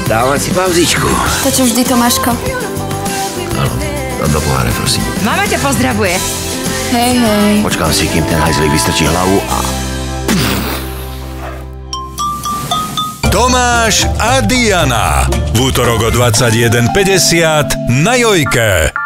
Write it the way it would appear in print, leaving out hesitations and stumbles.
Dávať si pauzičku. To čo vždy, Tomáško? Áno, do poháre, prosím. Mama ťa pozdravuje. Hej. Počkám si, kým ten hajzlík vystrčí hlavu a... Tomáš a Diana. V útorok o 21:50 na Jojke.